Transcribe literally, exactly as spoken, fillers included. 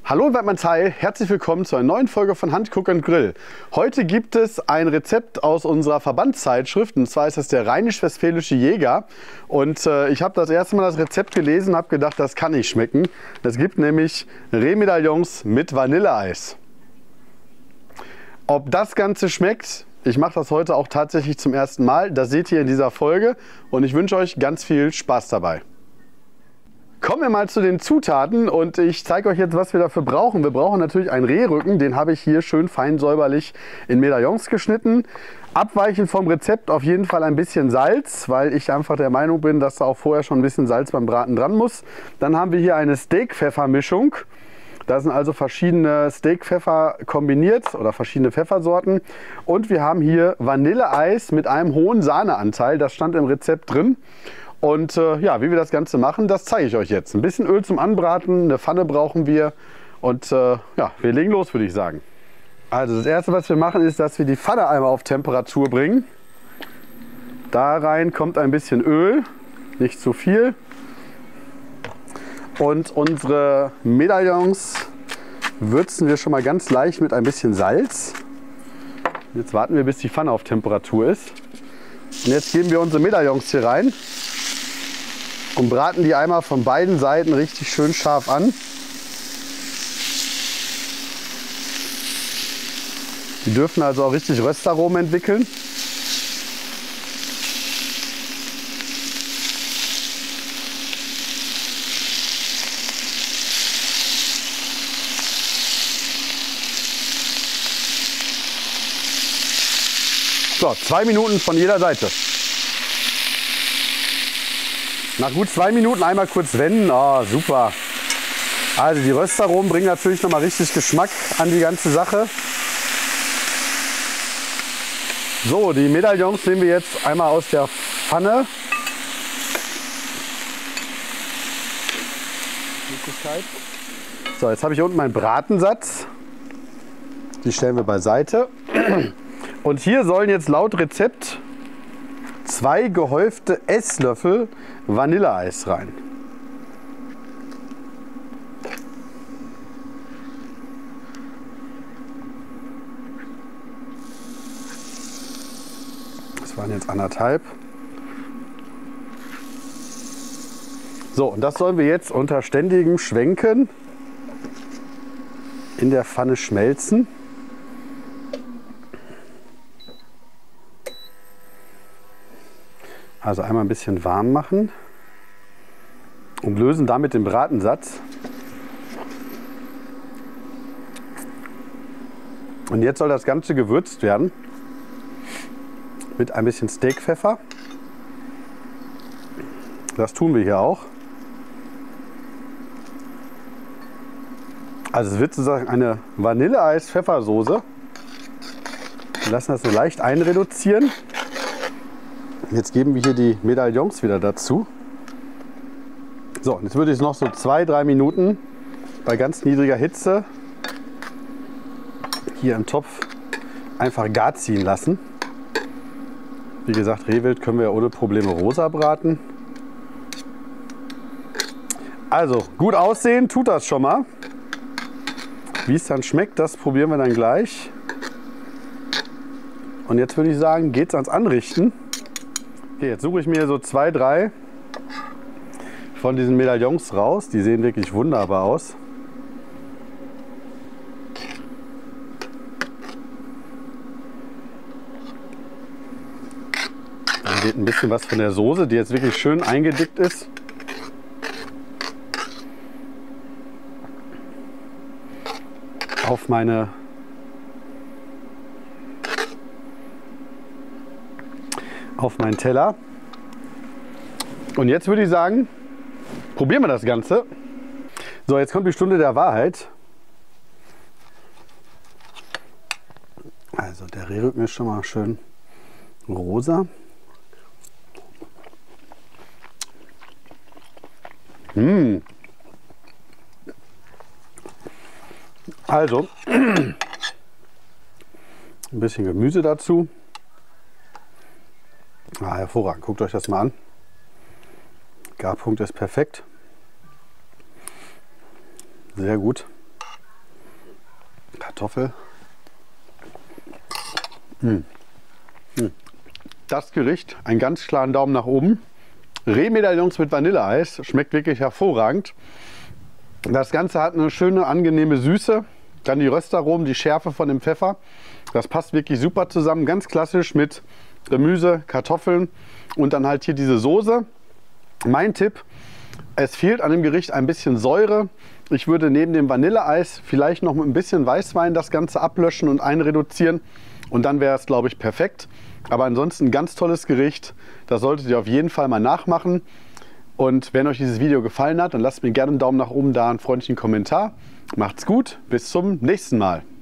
Hallo Weidmannsheil, herzlich willkommen zu einer neuen Folge von Hand, Cook and Grill. Heute gibt es ein Rezept aus unserer Verbandszeitschrift, und zwar ist das der Rheinisch-Westfälische Jäger. Und äh, ich habe das erste Mal das Rezept gelesen und habe gedacht, das kann nicht schmecken. Es gibt nämlich Rehmedaillons mit Vanilleeis. Ob das Ganze schmeckt, ich mache das heute auch tatsächlich zum ersten Mal, das seht ihr in dieser Folge und ich wünsche euch ganz viel Spaß dabei. Kommen wir mal zu den Zutaten und ich zeige euch jetzt, was wir dafür brauchen. Wir brauchen natürlich einen Rehrücken, den habe ich hier schön fein säuberlich in Medaillons geschnitten. Abweichend vom Rezept auf jeden Fall ein bisschen Salz, weil ich einfach der Meinung bin, dass da auch vorher schon ein bisschen Salz beim Braten dran muss. Dann haben wir hier eine Steak-Pfeffer-Mischung. Da sind also verschiedene Steak-Pfeffer kombiniert oder verschiedene Pfeffersorten. Und wir haben hier Vanilleeis mit einem hohen Sahneanteil, das stand im Rezept drin. Und äh, ja, wie wir das Ganze machen, das zeige ich euch jetzt. Ein bisschen Öl zum Anbraten, eine Pfanne brauchen wir und äh, ja, wir legen los, würde ich sagen. Also das erste, was wir machen, ist, dass wir die Pfanne einmal auf Temperatur bringen. Da rein kommt ein bisschen Öl, nicht zu viel. Und unsere Medaillons würzen wir schon mal ganz leicht mit ein bisschen Salz. Jetzt warten wir, bis die Pfanne auf Temperatur ist. Und jetzt geben wir unsere Medaillons hier rein und braten die einmal von beiden Seiten richtig schön scharf an. Die dürfen also auch richtig Röstaromen entwickeln. So, zwei Minuten von jeder Seite. Nach gut zwei Minuten einmal kurz wenden. Oh, super. Also die Röstaromen bringen natürlich noch mal richtig Geschmack an die ganze Sache. So, die Medaillons nehmen wir jetzt einmal aus der Pfanne. So, jetzt habe ich unten meinen Bratensatz. Die stellen wir beiseite. Und hier sollen jetzt laut Rezept zwei gehäufte Esslöffel Vanilleeis rein. Das waren jetzt anderthalb. So, und das sollen wir jetzt unter ständigem Schwenken in der Pfanne schmelzen. Also einmal ein bisschen warm machen und lösen damit den Bratensatz. Und jetzt soll das Ganze gewürzt werden mit ein bisschen Steakpfeffer. Das tun wir hier auch. Also es wird sozusagen eine Vanilleeis-Pfeffersoße. Wir lassen das so leicht einreduzieren. Jetzt geben wir hier die Medaillons wieder dazu. So, und jetzt würde ich es noch so zwei, drei Minuten bei ganz niedriger Hitze hier im Topf einfach gar ziehen lassen. Wie gesagt, Rehwild können wir ja ohne Probleme rosa braten. Also, gut aussehen tut das schon mal. Wie es dann schmeckt, das probieren wir dann gleich. Und jetzt würde ich sagen, geht's ans Anrichten. Okay, jetzt suche ich mir so zwei, drei von diesen Medaillons raus. Die sehen wirklich wunderbar aus. Dann geht ein bisschen was von der Soße, die jetzt wirklich schön eingedickt ist. Auf meine auf meinen Teller. Und jetzt würde ich sagen, probieren wir das Ganze. So, jetzt kommt die Stunde der Wahrheit. Also der Rehrücken ist schon mal schön rosa. Mmh. Also ein bisschen Gemüse dazu. Ah, hervorragend, guckt euch das mal an. Garpunkt ist perfekt. Sehr gut. Kartoffel. Mm. Mm. Das Gericht, einen ganz klaren Daumen nach oben. Rehmedaillons mit Vanilleeis, schmeckt wirklich hervorragend. Das Ganze hat eine schöne, angenehme Süße. Dann die Röstaromen, die Schärfe von dem Pfeffer. Das passt wirklich super zusammen. Ganz klassisch mit Gemüse, Kartoffeln und dann halt hier diese Soße. Mein Tipp, es fehlt an dem Gericht ein bisschen Säure. Ich würde neben dem Vanilleeis vielleicht noch mit ein bisschen Weißwein das Ganze ablöschen und einreduzieren. Und dann wäre es, glaube ich, perfekt. Aber ansonsten ein ganz tolles Gericht. Das solltet ihr auf jeden Fall mal nachmachen. Und wenn euch dieses Video gefallen hat, dann lasst mir gerne einen Daumen nach oben da, einen freundlichen Kommentar. Macht's gut, bis zum nächsten Mal.